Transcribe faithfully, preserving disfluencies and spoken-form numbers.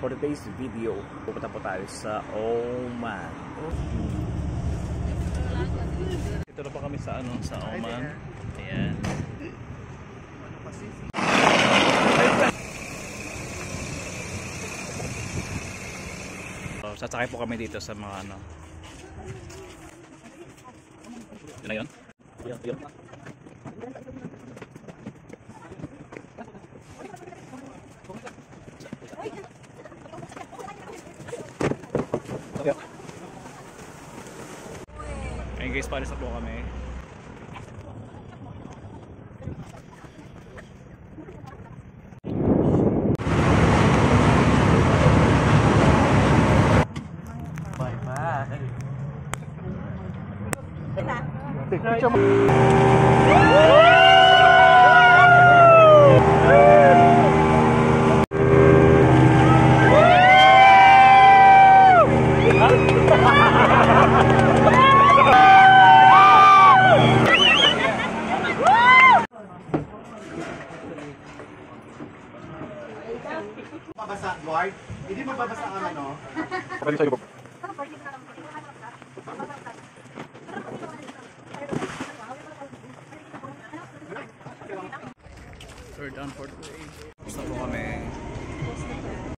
for today's video, pupunta po tayo sa Oman. Ito na pa kami sa ano, sa Oman. Ayan. So, sasakay po kami dito sa mga ano. Yun na yun? Yun, yun. Ayun guys, palis na po kami. Bye bye. Picture mo. Mabasa, Lord. Hindi mo babasa ang ano. Kapag sa'yo po. We're done for today.